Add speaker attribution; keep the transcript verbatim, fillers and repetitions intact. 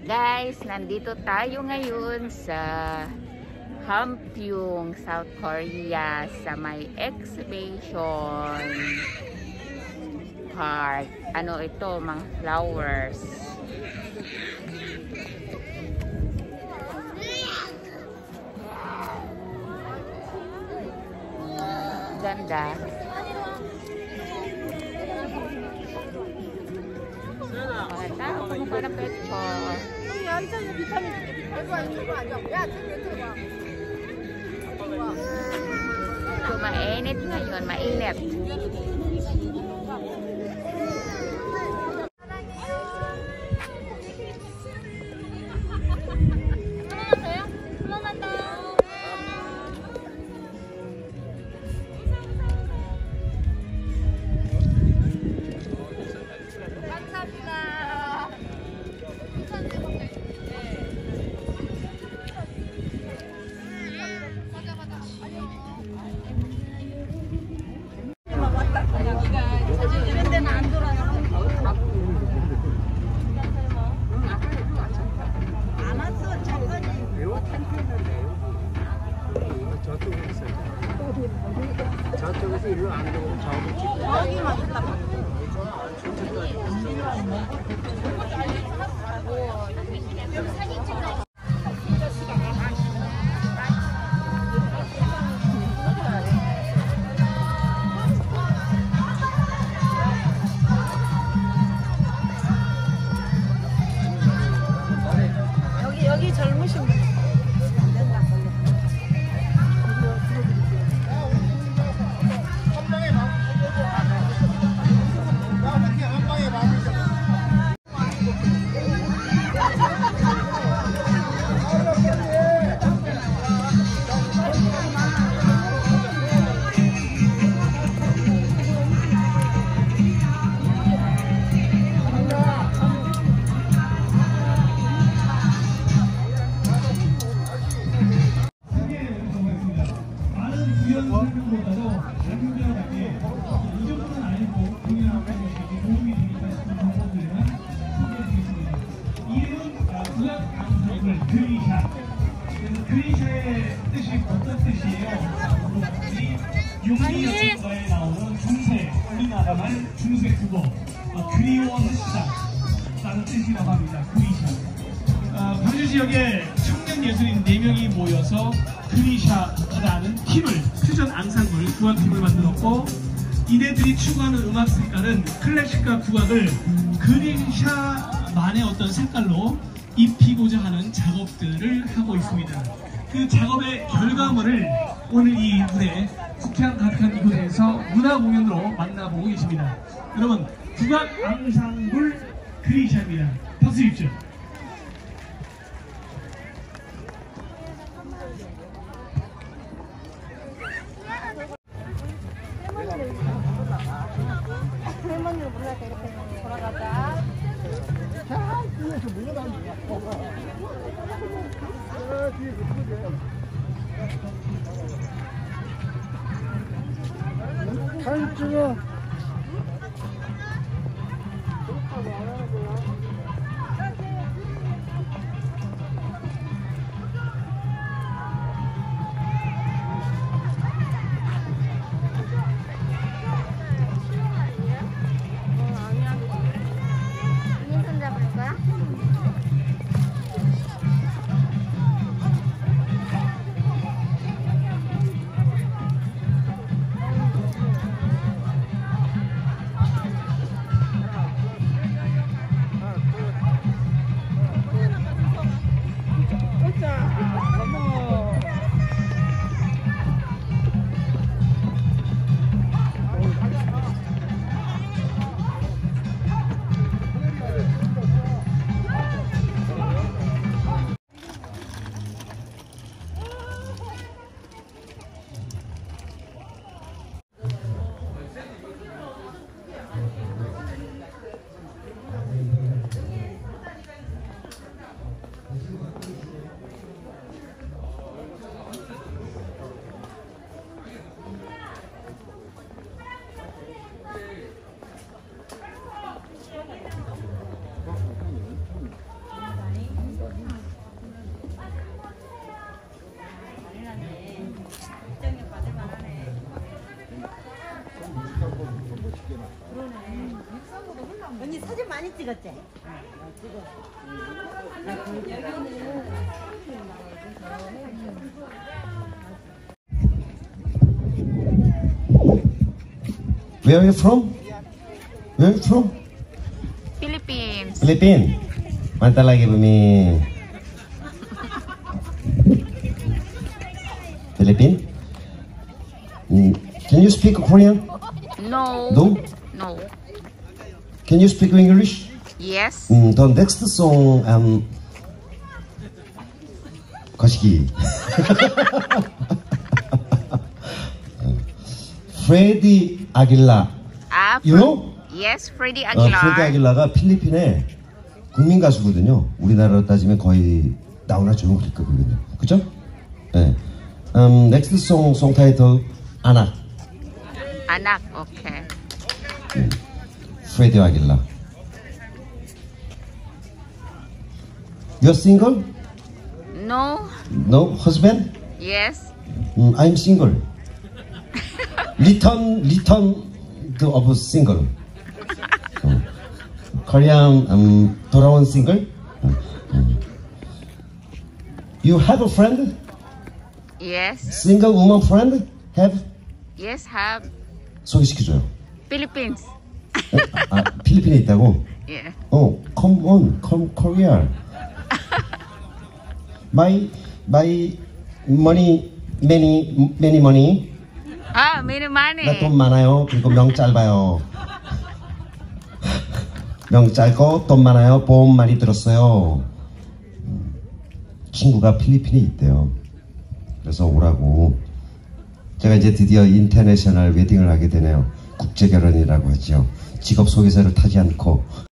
Speaker 1: Guys, nandito tayo ngayon sa Hamgyong, South Korea sa may exhibition park. Ano ito, mga flowers. Ganda. Mga tao, kumuha ng picture. So, mainit ngayon, mainit.
Speaker 2: 저쪽에서 일로 안 들어오면 저기 찍고 여기만 있다가 여기 여기 젊으신 분
Speaker 3: 그리샤의 뜻이 어떤 뜻이에요? 용기 여성과에 나오는 중세, 우리나라 말 중세 국어 그리워하시다라는 뜻이라고 합니다. 그리샤. 어, 광주 지역에 청년 예술인 네 명이 모여서 그리샤라는 팀을, 퓨전 앙상블, 국악팀을 만들었고, 이네들이 추구하는 음악 색깔은 클래식과 국악을 그리샤만의 어떤 색깔로 입히고자 하는 작업들을 하고 있습니다. 그 작업의 결과물을 오늘 이 무대, 국향 가득한 이 무대에서 문화 공연으로 만나보고 계십니다. 여러분, 국악 앙상블 그리샤입니다. 박수 주십시오.
Speaker 2: 할머니를 몰라서 이렇게 돌아가자. 자, 뒤에서 물러나면 돼. 잘 찍어. 찍었지?
Speaker 4: Where are you from? Where are you from?
Speaker 1: Philippines.
Speaker 4: Philippines. Mantap lagi bumi. Philippines. Mm, Can you speak Korean?
Speaker 1: No.
Speaker 4: No.
Speaker 1: No.
Speaker 4: Can you speak English?
Speaker 1: Yes.
Speaker 4: Mm, the next song, um, 거시기. Freddie Aguilar.
Speaker 1: Ah,
Speaker 4: You know?
Speaker 1: Yes, Freddie
Speaker 4: 어,
Speaker 1: Aguilar.
Speaker 4: 프레디 아길라가 필리핀의 국민 가수거든요. 우리나라로 따지면 거의 나오나 조용필급이거든요. 그죠? 네. Um, next song, song title, 아낙.
Speaker 1: Anak. Okay.
Speaker 4: 프레디 아길라. You're single?
Speaker 1: No.
Speaker 4: No husband?
Speaker 1: Yes.
Speaker 4: Mm, I'm single. Return, return to of single. 어. Korean um, 돌아온 single. 어, 어. You have a friend?
Speaker 1: Yes.
Speaker 4: Single woman friend? Have?
Speaker 1: Yes, have.
Speaker 4: 소개시켜줘요.
Speaker 1: Philippines.
Speaker 4: 아, 필리핀에 있다고?
Speaker 1: Yeah.
Speaker 4: 어, come on, come Korea. My, my money, many, many money.
Speaker 1: Ah, many money.
Speaker 4: 나 돈 많아요. 그리고 명 짧아요. 명 짧고 돈 많아요. 보험 많이 들었어요. 친구가 필리핀에 있대요. 그래서 오라고. 제가 이제 드디어 인터내셔널 웨딩을 하게 되네요. 국제 결혼이라고 하죠. 직업 소개서를 타지 않고